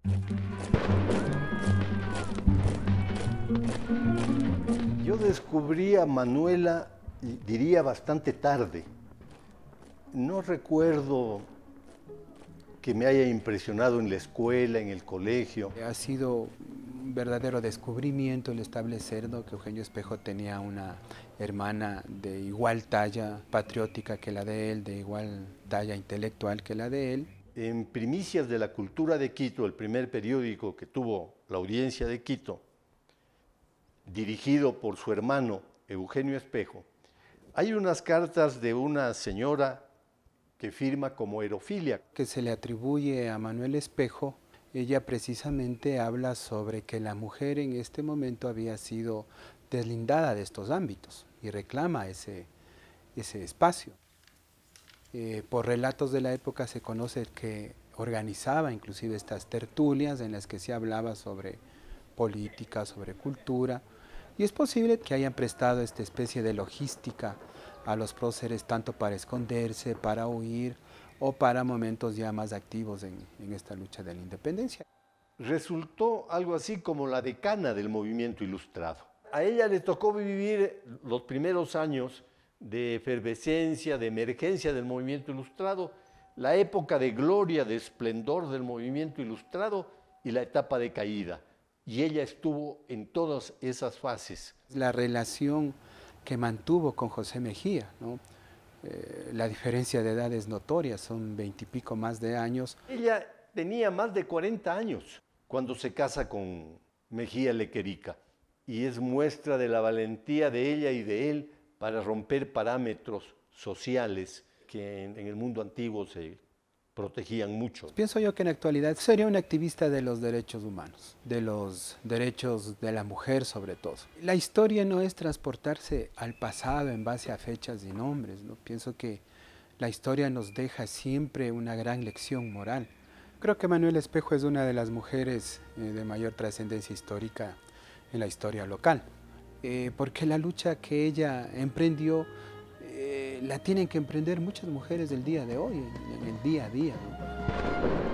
Yo descubrí a Manuela, diría bastante tarde. No recuerdo que me haya impresionado en la escuela, en el colegio. Ha sido un verdadero descubrimiento el establecer, ¿no?, que Eugenio Espejo tenía una hermana de igual talla patriótica que la de él, de igual talla intelectual que la de él. En Primicias de la Cultura de Quito, el primer periódico que tuvo la audiencia de Quito, dirigido por su hermano Eugenio Espejo, hay unas cartas de una señora que firma como Erofilia. Que se le atribuye a Manuel Espejo. Ella precisamente habla sobre que la mujer en este momento había sido deslindada de estos ámbitos y reclama ese espacio. Por relatos de la época se conoce que organizaba inclusive estas tertulias en las que se hablaba sobre política, sobre cultura, y es posible que hayan prestado esta especie de logística a los próceres tanto para esconderse, para huir o para momentos ya más activos en esta lucha de la independencia. Resultó algo así como la decana del movimiento ilustrado. A ella le tocó vivir los primeros años de efervescencia, de emergencia del movimiento ilustrado, la época de gloria, de esplendor del movimiento ilustrado y la etapa de caída. Y ella estuvo en todas esas fases. La relación que mantuvo con José Mejía, ¿no? La diferencia de edad es notoria, son 20 y pico más de años. Ella tenía más de 40 años cuando se casa con Mejía Lequerica y es muestra de la valentía de ella y de él para romper parámetros sociales que en el mundo antiguo se protegían mucho. Pienso yo que en la actualidad sería un activista de los derechos humanos, de los derechos de la mujer sobre todo. La historia no es transportarse al pasado en base a fechas y nombres, ¿no? Pienso que la historia nos deja siempre una gran lección moral. Creo que Manuel Espejo es una de las mujeres de mayor trascendencia histórica en la historia local, porque la lucha que ella emprendió la tienen que emprender muchas mujeres del día de hoy, en el día a día, ¿no?